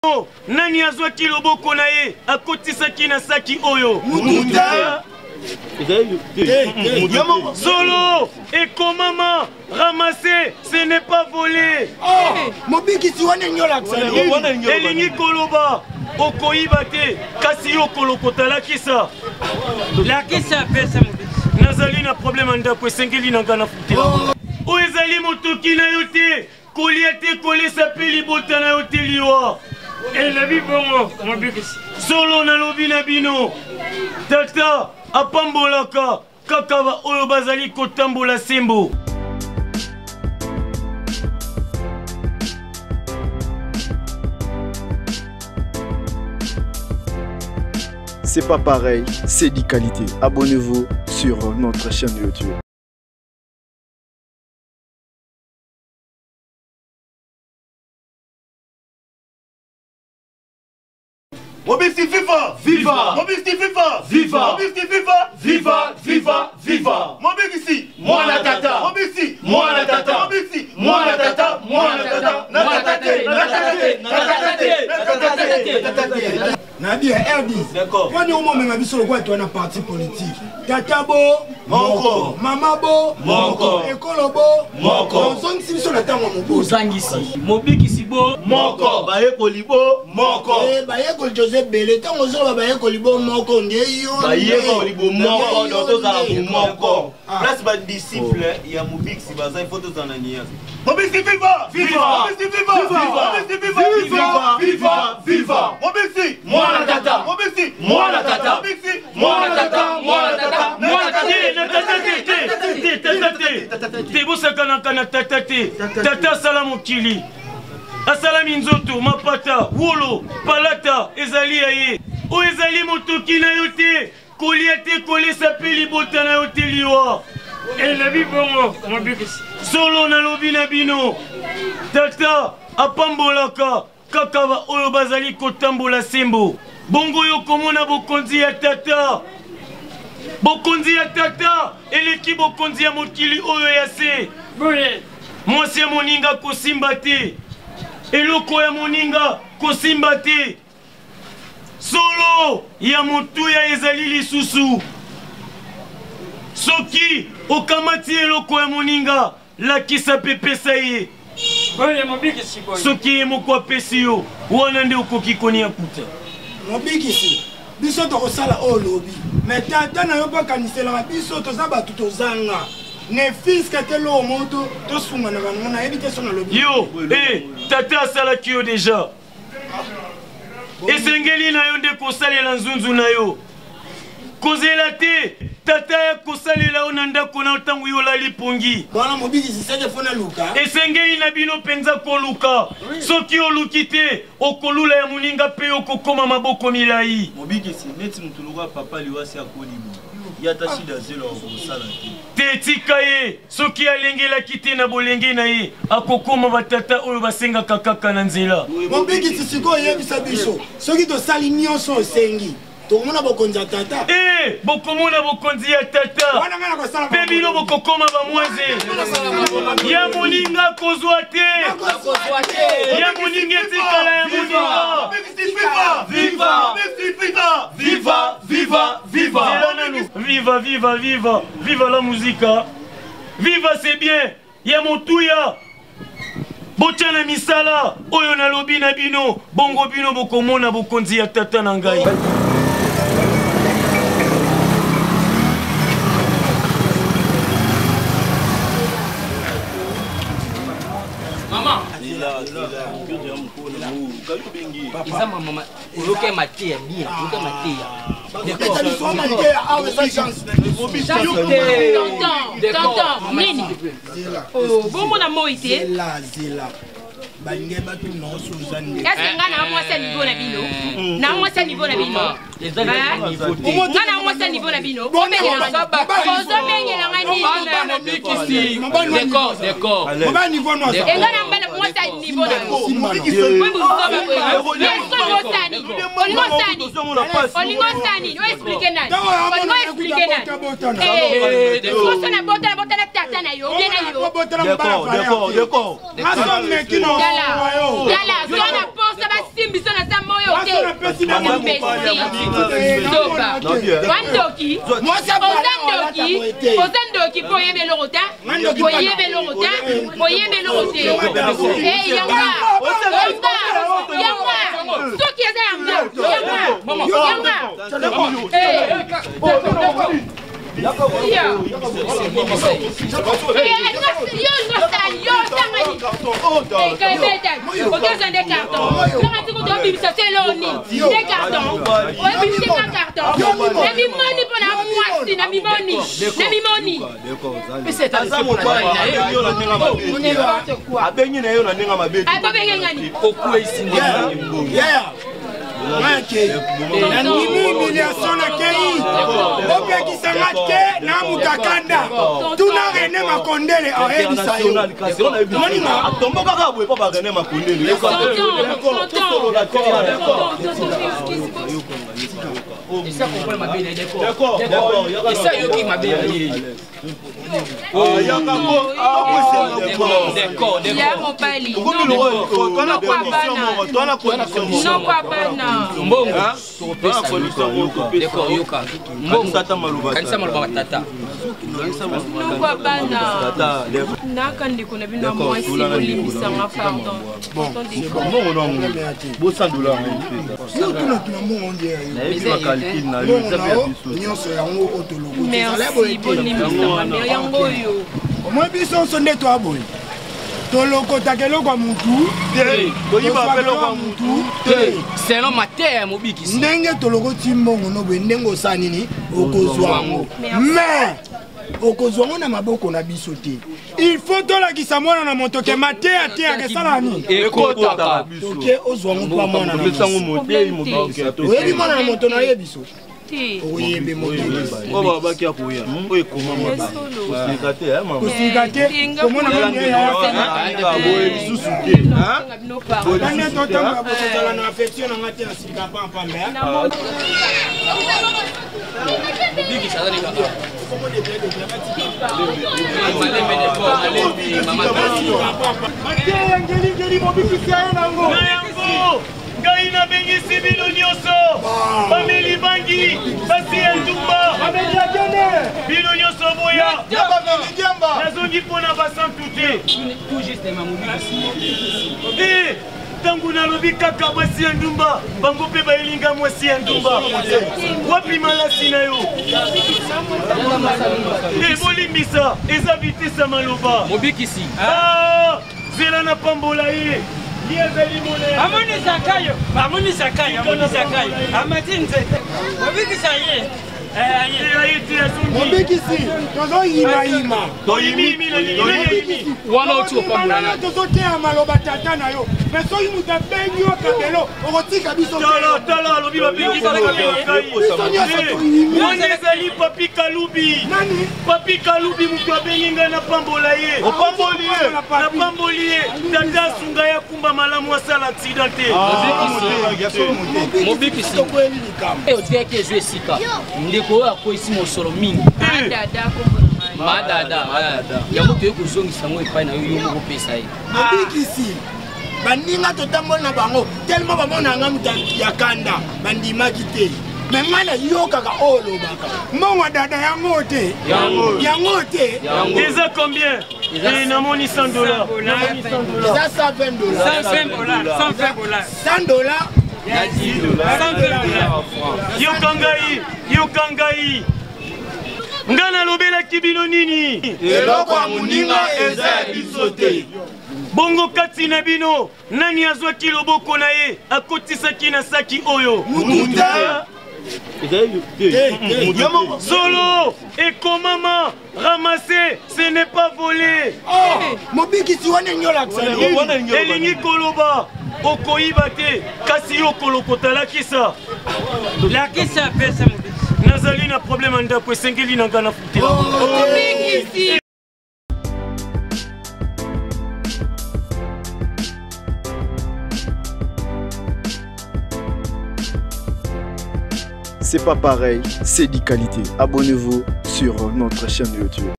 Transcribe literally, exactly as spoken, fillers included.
Nani azwa kiloboko na ye akotisaki na saki oyo Mututa Solo et Komama ramasser, ce n'est pas voler. Mobiki si wane nyola Elingi koloba okoibate kasi okolokota la kisa. La kisa pesa Mobiki. Nazali na problème andako esengeli na ngana futela. O ezali motoki na yo te kolia te kolesa pe libota na yo te liwa. Elebi bongo Mobiki. Solo na lobi na bino tata apambolaka kakava oyo bazali kotambola sembo. C'est pas pareil, c'est de qualité. Abonnez-vous sur notre chaîne YouTube. Mobiki FIFA Viva Mobiki FIFA Viva Mobiki FIFA Viva Viva Viva Mobiki moi la tata Mobiki moi la tata Mobiki moi la tata moi la tata na tatate na tatate na tatate na tatate Nabi R dix. D'accord. Quand nous avons même sur le quoi tu as un parti politique. Tata bo moko, mama bo moko, ekolo bo moko. Zone si sur la table mon Zangisi. Mobiki si bo moko, baye kolibo moko. Eh baye kol Joseph Belé tant on zo baye kolibo moko ndeyo. Baye kolibo moko dans tous à moko. Place ba disciple, il y a Mobiki si baza il faut tous en ania. Mobiki viva viva Mobiki viva viva Mobiki viva viva viva Mobiki moi la tata Mobiki moi la tata Mobiki moi la tata moi la tata moi la tata te bosaka na kana tata te tata salamu kili asalami nzoto mapata wolo palata ezali aye o ezali motoki na yo te kolia te kolesa pe libota na yo te liwa Elebi bongo Mobiki. Solo na lobi na bino tata apambolaka kakava oyo bazali kotambola sembo bongo yo komona bokonzi ya tata bokonzi ya tata eleki bokonzi ya mokili oyo ya se mwasi ya moninga kosimba te eloko ya moninga kosimba te solo ya motuya ezali lisusu soki okamati eloko ya moninga lakisa pepesa ye soki ye moko apesi yo wana nde okoki konia kuta Mobiki si biso tokosala oyo lobi mais tata na yo bakanisela biso toza bato tozanga ne fiske te lo moto tosunga na bango na yebi te so na lobi yo eh tata asalaki yo deja esengeli na yo nde kosalela nzunzu na yo kozela te tata ya kosalela yo na ndako na ntango yo olali pongi bwana Mobiki si seke fona luka esengeli na bino mpenza koluka soki oluki te okolula ya moninga mpe okokoma maboko milai Mobiki si neti mutuluka papa liwasi akolibo yata shida zelo okosala te te tika ye soki alengelaki te na bolenge na ye akokoma batata oyo basengaka kaka na nzela Mobiki si sikoyo oyebisa biso soki tosali nyonso osengi tokomona bokonzi ya tata eh bokomona bokonzi ya tata mpe bino bokokoma bamwaze ya moninga kozwa te ya moninga etikala ya moninga viva viva viva viva viva viva viva viva la musique viva c'est bien ya motuya botia na misala oyo na lobi na bino bongo bino bokomona bokonzi ya tata na ngai Isa mama uloke matia bien uloke matia Tonton, nini? Oh, bon mon amour ici. Zela, zela. Balinge batu no suzani. Est-ce que ngana moi c'est niveau na bino? Na moi c'est niveau na bino. Ngana moi c'est niveau na bino. Bon mais là. Bozo menye na ngani. D'accord, d'accord. Bon niveau no. Et ngana mbele moi c'est niveau na. Moi vous sommes Yes, on sani. On sani. On sani. On expliquer nani. On expliquer nani. Eh, on sana bota na bota na tata na yo. Bien na yo. D'accord, d'accord, d'accord. Asom mekino. Yala, yala, zona posa ba simbi zona Wandoki, Ozandoki, Ozandoki, Poyebe Lorota, Poyebe Lorota, Poyebe Lorota. Eh, Yanga, Yanga, Yanga, ce qui est Yanga, Yanga, Yanga. Eh, humiliation nakei opekisanga te na mutakanda tuna René Makondele ayebisa yo moninga atomboka kaka boye pa ba René Makondele ça comprend ma belle d'accord d'accord et ça yo qui ma belle oh yanga ko d'accord d'accord ya mobali tona condition mo tona condition non papa na mbongo d'accord yoka mbongo tata maluba kanisa maluba tata non papa na naka ndiko na bino mwasi olimbisanga pardon mbongo non bo cent dollars yo tuna tuna mbongo nje nyonso yango otoloko merci bonimbisanga mais yango oyo omoi biso nso nde toaboye tolokotaka eloko ya mutu toyiba eloko ya mutu selon ma terre mobikisi ndenge tolokoti mbongo noboye ndenge osala nini okozwa yango mais okozwa yango na maboko na biso te il faut tolakisa mwana na moto ke mateya te akesala nini ekotaka toke ozwa yango mpa mwana na oyebi mwana na moto na ye biso oyebe mobaki akoya oyo ekoma kosika te komona boye lisusu te ane totambola bokozala na affection nanga te na sika pampambe ngelingeli mobikisi aye nango ngai nabengisi bino nyonso bameli bangi basi ya ndumba bino nyonso boya nazongi mpona basantu te ntango nalobi kaka mwasi ya ndumba bango mpe bayelinga mwasi ya ndumba wapi malasi na yo ebolimbisa eza vitesa maloba mobikisi zela na pambola ye amonisa kayo amonisa kayo amonisa kayo amati nzete obikisa ye mobikisi tozoyimayima tozoteya maloba tata na yo mais soki moto abengi yo kabelo okotika biso tala alobi babengi ezali papi kalubi papi kalubi moto abengi ngai na pambola ye na pamboli ye tata asunga ya kumba malamu asala aksida te mobikisi otikaki ezwa esika ndeko oyo akwesi mosolo mingi madada yango toye kozongisa ngo epai na yo yo moko pesa ye mobikisi baninga totamboli na bango telema bamonanga moto ya kanda bandimaki te me ngai nayokaka oyo olobaka mbongo dada yango te yango te eza combien namoni cent dollars eza cent vingt dollars cent dollars yoka ngai yoka ngai nga nalobelaki bino nini eloko ya moninga eza ya biso te bongo kati na bino nani azwaki loboko na ye akotisaki na saki oyo solo ekomama ramasser ce n'est pas voler mobikisi wana nyolakisa elingi koloba okoyiba te kasi yo kolokota lakisa lakisa pesa nazali na problème ndako esengeli na nga na futela C'est pas pareil, c'est d'qualité. Abonnez-vous sur notre chaîne YouTube.